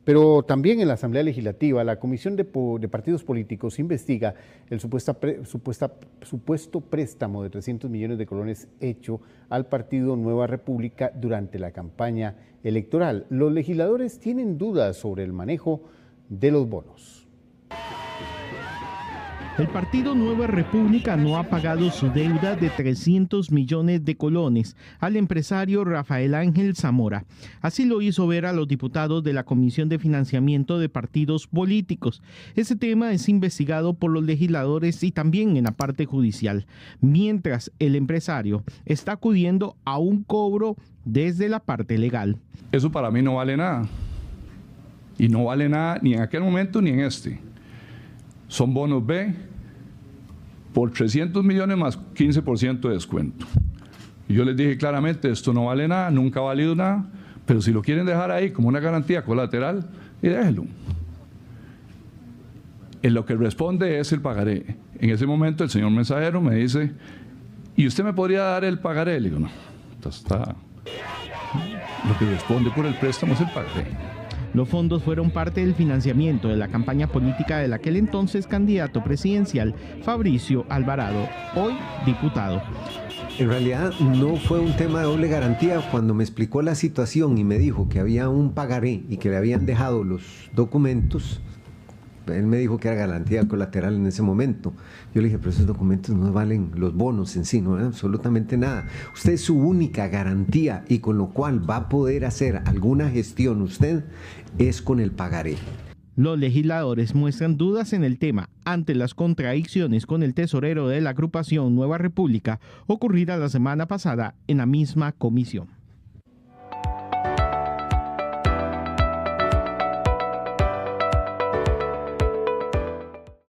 Pero también en la Asamblea Legislativa, la Comisión de Partidos Políticos investiga el supuesto préstamo de 300 millones de colones hecho al partido Nueva República durante la campaña electoral. Los legisladores tienen dudas sobre el manejo de los bonos. El partido Nueva República no ha pagado su deuda de 300 millones de colones al empresario Rafael Ángel Zamora. Así lo hizo ver a los diputados de la Comisión de Financiamiento de Partidos Políticos. Ese tema es investigado por los legisladores y también en la parte judicial, mientras el empresario está acudiendo a un cobro desde la parte legal. Eso para mí no vale nada. Y no vale nada ni en aquel momento ni en este. Son bonos B por 300 millones más 15% de descuento. Y yo les dije claramente, esto no vale nada, nunca ha valido nada, pero si lo quieren dejar ahí como una garantía colateral, y déjenlo. En lo que responde es el pagaré. En ese momento el señor mensajero me dice, ¿y usted me podría dar el pagaré? Le digo, no, lo que responde por el préstamo es el pagaré. Los fondos fueron parte del financiamiento de la campaña política del aquel entonces candidato presidencial Fabricio Alvarado, hoy diputado. En realidad no fue un tema de doble garantía. Cuando me explicó la situación y me dijo que había un pagaré y que le habían dejado los documentos, él me dijo que era garantía colateral en ese momento. Yo le dije, pero esos documentos no valen los bonos en sí, no valen absolutamente nada. Usted es su única garantía y con lo cual va a poder hacer alguna gestión usted es con el pagaré. Los legisladores muestran dudas en el tema ante las contradicciones con el tesorero de la agrupación Nueva República ocurrida la semana pasada en la misma comisión.